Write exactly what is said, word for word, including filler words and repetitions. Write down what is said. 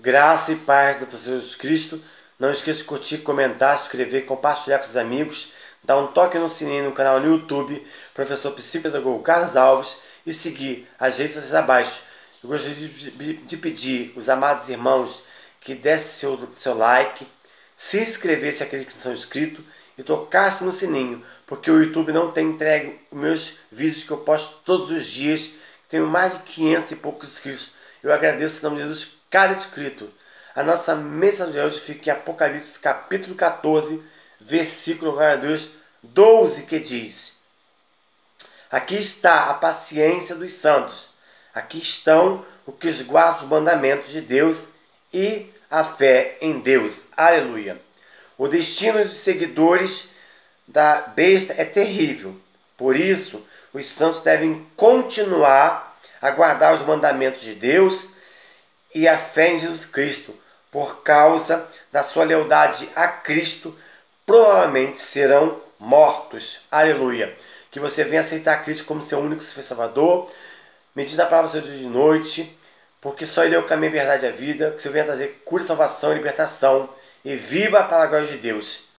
Graça e paz do Senhor Jesus Cristo. Não esqueça de curtir, comentar, se inscrever, compartilhar com os amigos. Dar um toque no sininho no canal no YouTube, Professor Psicopedagogo Carlos Alves, e seguir as redes sociais abaixo. Eu gostaria de, de pedir os amados irmãos que dessem seu, seu like, se inscrevesse aqueles que não são inscritos e tocasse no sininho, porque o YouTube não tem entregue os meus vídeos que eu posto todos os dias. Tenho mais de quinhentos e poucos inscritos. Eu agradeço em nome de Jesus cada inscrito. A nossa mensagem de hoje fica em Apocalipse capítulo quatorze, versículo glória a Deus, doze, que diz: aqui está a paciência dos santos, aqui estão os que guardam os mandamentos de Deus e a fé em Deus. Aleluia. O destino dos seguidores da besta é terrível. Por isso, os santos devem continuar a guardar os mandamentos de Deus e a fé em Jesus Cristo. Por causa da sua lealdade a Cristo, provavelmente serão mortos. Aleluia. Que você venha aceitar Cristo como seu único salvador. Medite na palavra do Senhor de noite, porque só Ele é o caminho, a verdade e a vida. Que você venha trazer cura, salvação e libertação. E viva para a glória de Deus.